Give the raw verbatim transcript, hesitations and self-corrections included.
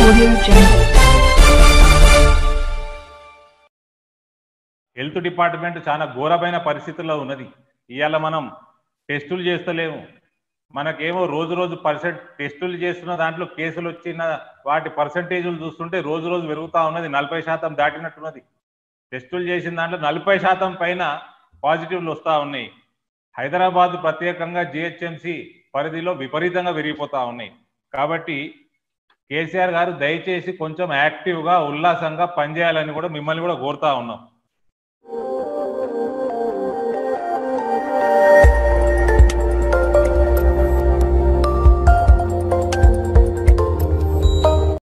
Audio Jungle. Health department చాలా ఘోరమైన పరిస్థితుల్లో ఉన్నది. ఇవాళ మనం టెస్టులు చేస్తలేము. మనకేమో రోజు రోజు పర్సెంట్ టెస్టులు చేస్తున్న దాంట్లో కేసులు వచ్చిన వాటి పర్సంటేజులు చూస్తుంటే రోజు రోజు పెరుగుతూ ఉన్నది. నలభై శాతం దాటినట్టున్నది. టెస్టులు చేసిన దాంట్లో నలభై శాతం పైన పాజిటివ్లు వస్తూ ఉన్నాయి. హైదరాబాద్ ప్రత్యేకంగా జిహెచ్ఎంసి పరిధిలో విపరీతంగా పెరిగిపోతూ ఉన్నాయి. కాబట్టి కేసీఆర్ గారు దయచేసి కొంచెం యాక్టివ్గా ఉల్లాసంగా పనిచేయాలని కూడా మిమ్మల్ని కూడా కోరుతా ఉన్నాం.